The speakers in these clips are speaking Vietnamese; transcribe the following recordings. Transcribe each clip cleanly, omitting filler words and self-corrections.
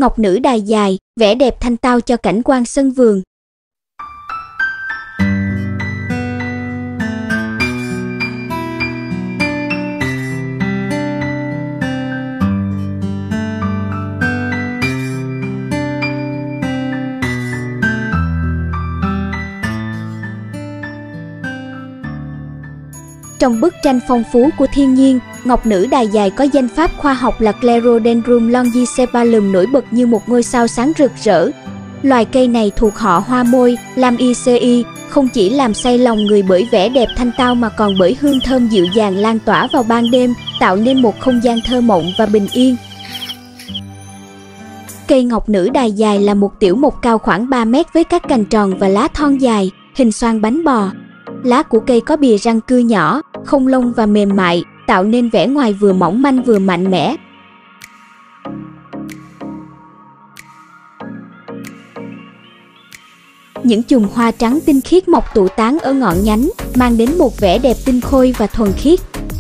Ngọc nữ đài dài, vẻ đẹp thanh tao cho cảnh quan sân vườn. Trong bức tranh phong phú của thiên nhiên, ngọc nữ đài dài có danh pháp khoa học là Clerodendron longicephalum nổi bật như một ngôi sao sáng rực rỡ. Loài cây này thuộc họ hoa môi, Lamiaceae, không chỉ làm say lòng người bởi vẻ đẹp thanh tao mà còn bởi hương thơm dịu dàng lan tỏa vào ban đêm, tạo nên một không gian thơ mộng và bình yên. Cây ngọc nữ đài dài là một tiểu mộc cao khoảng 3 mét với các cành tròn và lá thon dài, hình xoang bánh bò. Lá của cây có bìa răng cưa nhỏ, không lông và mềm mại, tạo nên vẻ ngoài vừa mỏng manh vừa mạnh mẽ. Những chùm hoa trắng tinh khiết mọc tụ tán ở ngọn nhánh, mang đến một vẻ đẹp tinh khôi và thuần khiết.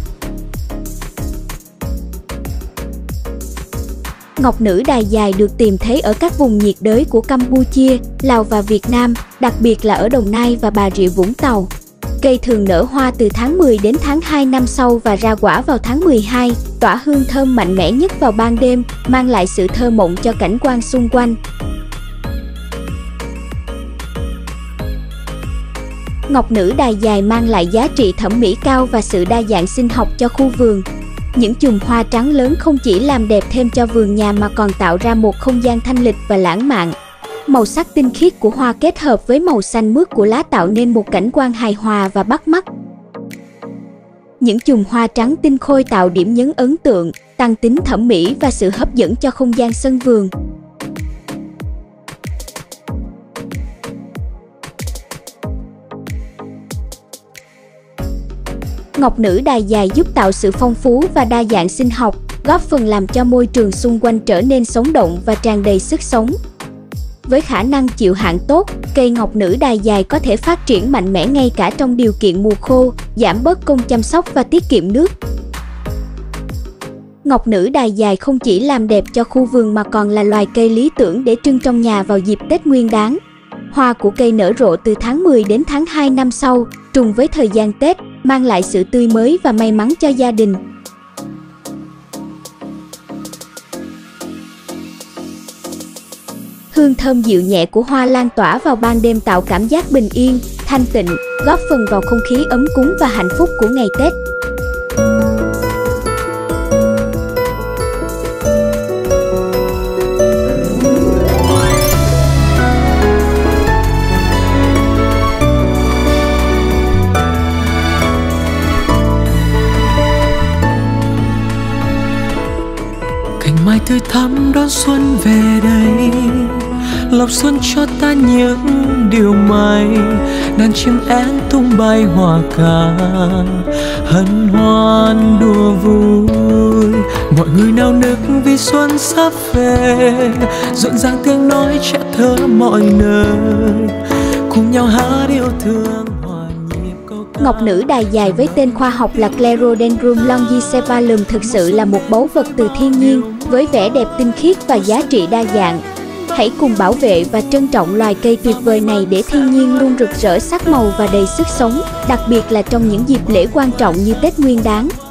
Ngọc nữ đài dài được tìm thấy ở các vùng nhiệt đới của Campuchia, Lào và Việt Nam, đặc biệt là ở Đồng Nai và Bà Rịa Vũng Tàu. Cây thường nở hoa từ tháng 10 đến tháng 2 năm sau và ra quả vào tháng 12, tỏa hương thơm mạnh mẽ nhất vào ban đêm, mang lại sự thơ mộng cho cảnh quan xung quanh. Ngọc nữ đài dài mang lại giá trị thẩm mỹ cao và sự đa dạng sinh học cho khu vườn. Những chùm hoa trắng lớn không chỉ làm đẹp thêm cho vườn nhà mà còn tạo ra một không gian thanh lịch và lãng mạn. Màu sắc tinh khiết của hoa kết hợp với màu xanh mướt của lá tạo nên một cảnh quan hài hòa và bắt mắt. Những chùm hoa trắng tinh khôi tạo điểm nhấn ấn tượng, tăng tính thẩm mỹ và sự hấp dẫn cho không gian sân vườn. Ngọc nữ đài dài giúp tạo sự phong phú và đa dạng sinh học, góp phần làm cho môi trường xung quanh trở nên sống động và tràn đầy sức sống. Với khả năng chịu hạn tốt, cây ngọc nữ đài dài có thể phát triển mạnh mẽ ngay cả trong điều kiện mùa khô, giảm bớt công chăm sóc và tiết kiệm nước. Ngọc nữ đài dài không chỉ làm đẹp cho khu vườn mà còn là loài cây lý tưởng để trưng trong nhà vào dịp Tết Nguyên đán. Hoa của cây nở rộ từ tháng 10 đến tháng 2 năm sau, trùng với thời gian Tết, mang lại sự tươi mới và may mắn cho gia đình. Hương thơm dịu nhẹ của hoa lan tỏa vào ban đêm tạo cảm giác bình yên, thanh tịnh, góp phần vào không khí ấm cúng và hạnh phúc của ngày Tết. Cành mai tươi thắm đón xuân về đây, lộc xuân cho ta những điều may. Đàn chim én tung bay hòa ca, hân hoan đùa vui. Mọi người nao nức vì xuân sắp về, rộn ràng tiếng nói trẻ thơ mọi nơi, cùng nhau hát yêu thương. Ngọc nữ đài dài với tên khoa học là Clerodendron longicephalum thực sự là một báu vật từ thiên nhiên với vẻ đẹp tinh khiết và giá trị đa dạng. Hãy cùng bảo vệ và trân trọng loài cây tuyệt vời này để thiên nhiên luôn rực rỡ sắc màu và đầy sức sống, đặc biệt là trong những dịp lễ quan trọng như Tết Nguyên đán.